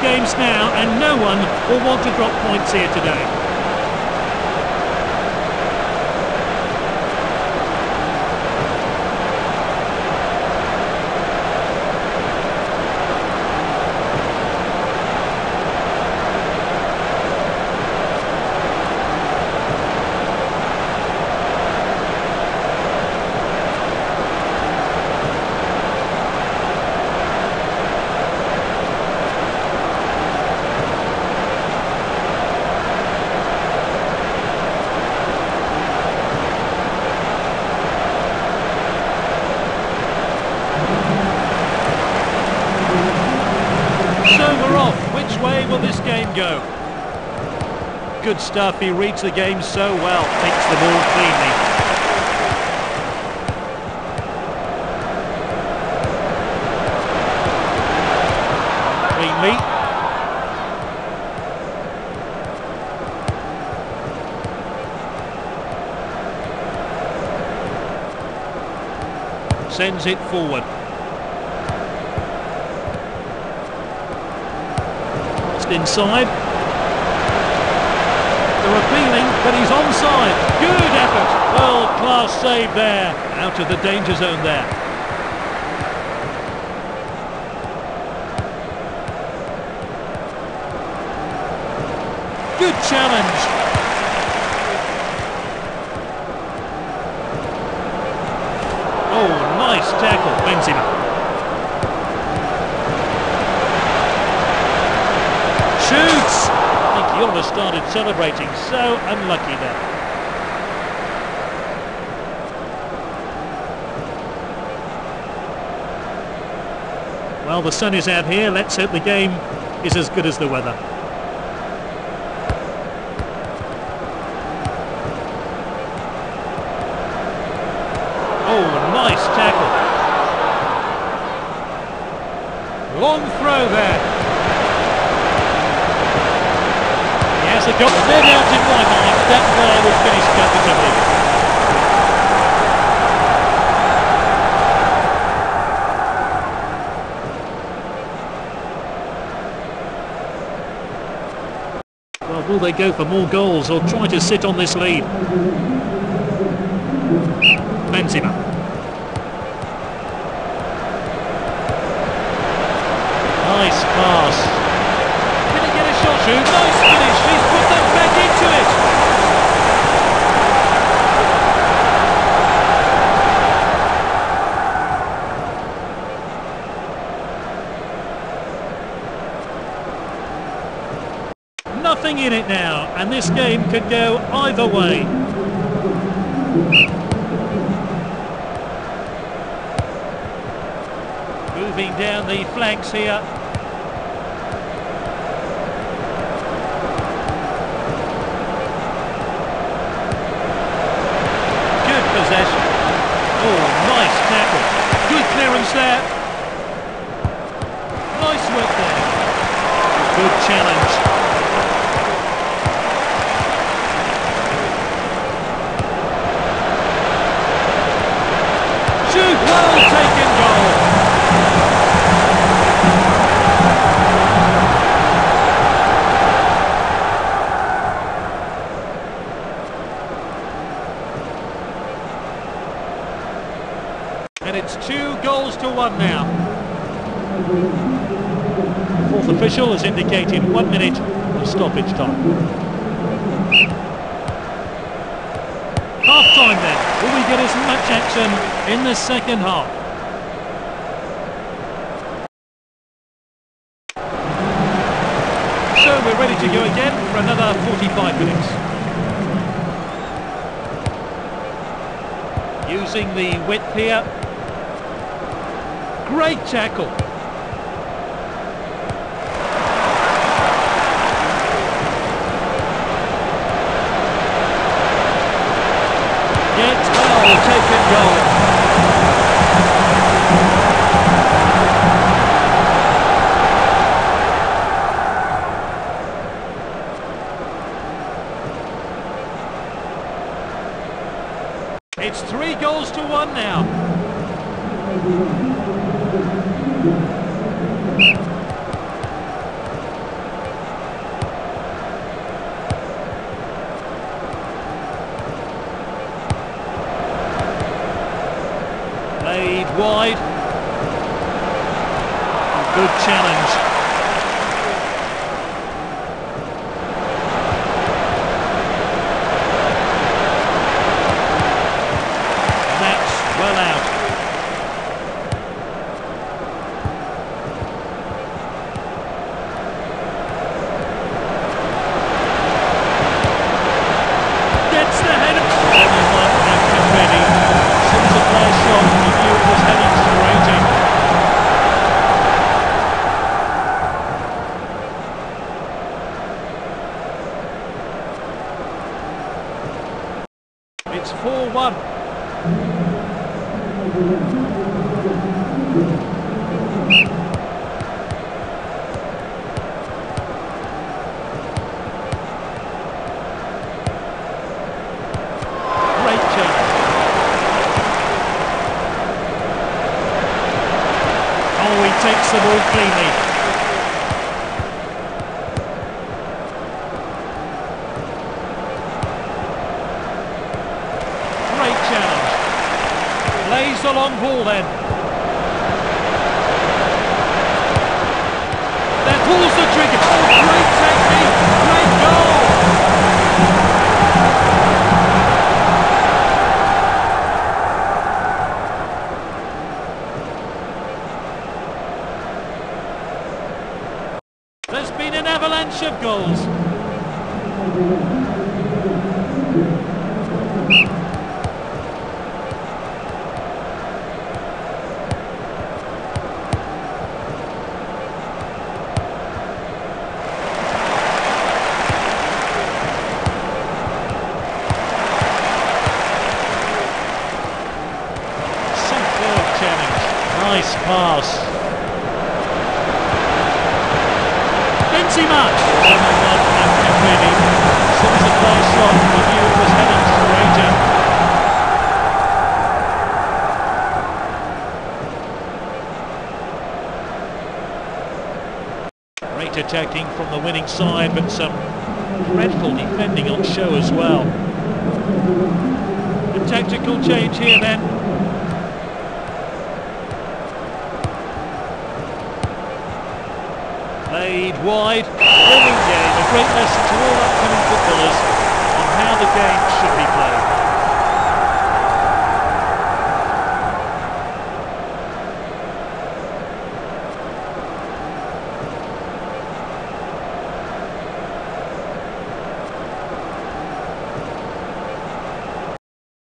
games now, and no one will want to drop points here today. Which way will this game go? Good stuff, he reads the game so well, takes the ball cleanly. Cleanly. Sends it forward. Inside. They're appealing, but he's onside. Good effort. World-class save there. Out of the danger zone there. Good challenge. Oh, nice tackle, Benzema. Shoots! I think he almost started celebrating, so unlucky there. Well, the sun is out here, let's hope the game is as good as the weather. Oh, nice tackle. Long throw there. Has a goal. No doubt in my mind that player will finish comfortably. Well, will they go for more goals or try to sit on this lead? Benzema. Nice pass. Can he get a shot? Shoot. Nice finish. He's put them back into it. Nothing in it now, and this game could go either way. Moving down the flanks here. Good possession. Oh, nice tackle. Good clearance there. Nice work there. Good challenge. Shoot! Well taken goal. And it's 2-1 now. The fourth official has indicated 1 minute of stoppage time. Half time then. Will we get as much action in the second half? So we're ready to go again for another 45 minutes. Using the width here. Great tackle. Yet, well taken goal. It's 3-1 now. wide. Good challenge. And that's well out. Gets the header. Only one captain ready. As soon as the player shot, he knew it was heading straight in. It's 4-1. Great challenge. Oh, he takes the ball cleanly. Great challenge. Plays the long ball then. Then pulls the trigger. Oh, great technique. Great goal. There's been an avalanche of goals. Superb challenge. Nice pass. Benzema! Only one captain ready. As soon as the player shot, he knew it was heading straight in. Great attacking from the winning side, but some dreadful defending on show as well. A tactical change here then. Played wide. Brilliant game. A great lesson to all upcoming footballers on how the game should be played.